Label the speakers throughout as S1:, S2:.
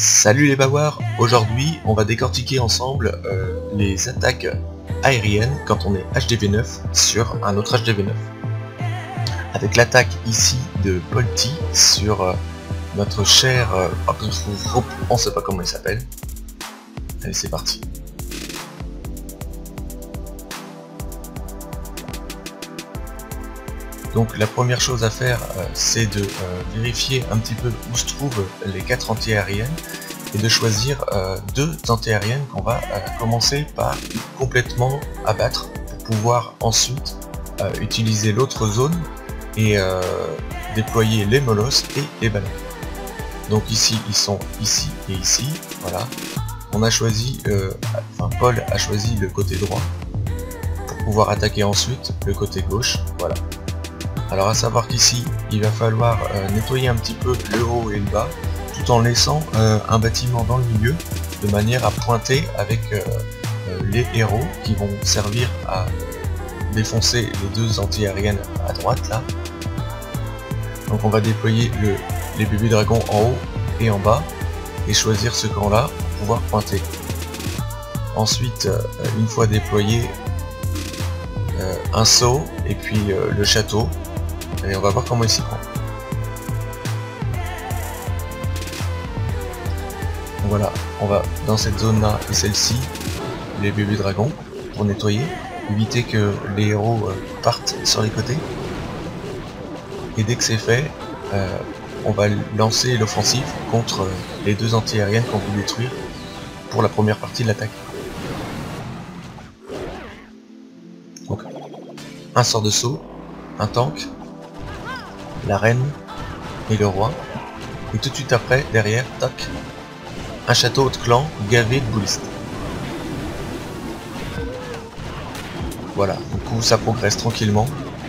S1: Salut les bawards, aujourd'hui on va décortiquer ensemble les attaques aériennes quand on est HDV9 sur un autre HDV9. Avec l'attaque ici de Polti sur notre cher... on sait pas comment il s'appelle. Allez, c'est parti. Donc la première chose à faire, c'est de vérifier un petit peu où se trouvent les 4 anti-aériennes et de choisir 2 anti-aériennes qu'on va commencer par complètement abattre pour pouvoir ensuite utiliser l'autre zone et déployer les molosses et les ballons. Donc ici ils sont ici et ici, voilà. On a choisi, Paul a choisi le côté droit pour pouvoir attaquer ensuite le côté gauche, voilà. Alors à savoir qu'ici il va falloir nettoyer un petit peu le haut et le bas tout en laissant un bâtiment dans le milieu de manière à pointer avec les héros qui vont servir à défoncer les 2 anti-aériennes à droite là. Donc on va déployer les bébés dragons en haut et en bas et choisir ce camp là pour pouvoir pointer. Ensuite une fois déployé un saut et puis le château. Et on va voir comment il s'y prend. Voilà, on va dans cette zone là et celle-ci, les bébés dragons, pour nettoyer, éviter que les héros partent sur les côtés. Et dès que c'est fait, on va lancer l'offensive contre les 2 anti-aériennes qu'on veut détruire pour la première partie de l'attaque. Donc, un sort de saut, un tank, la reine et le roi, et tout de suite après, derrière, tac, un château de clan gavé de boulistes. Voilà, du coup ça progresse tranquillement.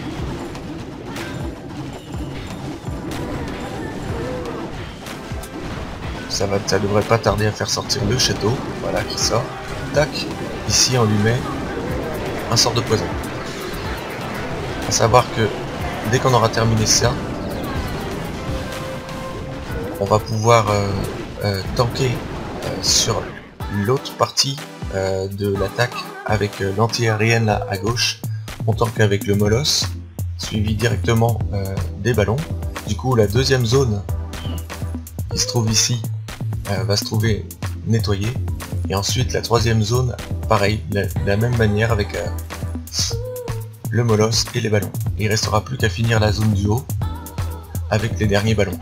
S1: Ça devrait pas tarder à faire sortir le château, voilà qui sort, tac, ici on lui met un sort de poison. À savoir que dès qu'on aura terminé ça, on va pouvoir tanker sur l'autre partie de l'attaque avec l'anti-aérienne là à gauche. On tank avec le molosse, suivi directement des ballons. Du coup la deuxième zone qui se trouve ici va se trouver nettoyée. Et ensuite la troisième zone, pareil, de la même manière avec le molosse et les ballons. Il restera plus qu'à finir la zone du haut avec les derniers ballons.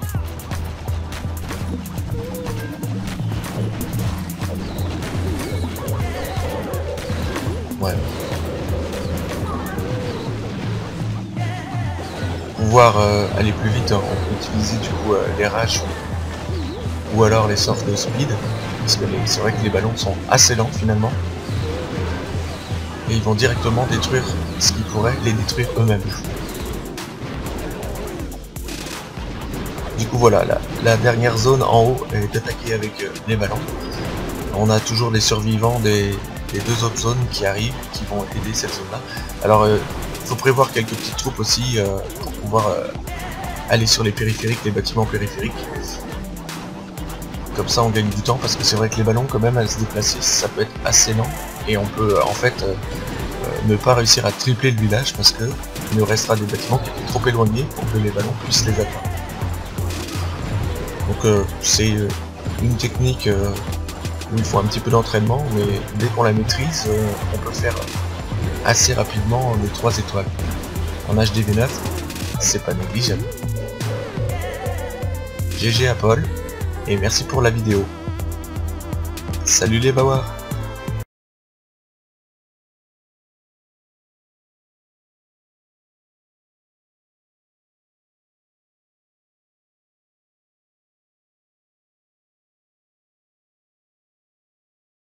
S1: Ouais. Pour pouvoir aller plus vite, on peut utiliser du coup les rages ou alors les sorts de speed, parce que c'est vrai que les ballons sont assez lents finalement. Et ils vont directement détruire ce qui pourrait les détruire eux-mêmes. Du coup voilà, la dernière zone en haut est attaquée avec les ballons. On a toujours les survivants des 2 autres zones qui arrivent, qui vont aider cette zone là. Alors il faut prévoir quelques petites troupes aussi pour pouvoir aller sur les périphériques, les bâtiments périphériques. Comme ça on gagne du temps, parce que c'est vrai que les ballons quand même à se déplacer ça peut être assez lent. Et on peut en fait ne pas réussir à tripler le village parce que il nous restera des bâtiments qui étaient trop éloignés pour que les ballons puissent les atteindre. Donc c'est une technique où il faut un petit peu d'entraînement, mais dès qu'on la maîtrise, on peut faire assez rapidement les 3 étoiles. En HDV9, c'est pas négligeable. GG à Paul, et merci pour la vidéo. Salut les bawards.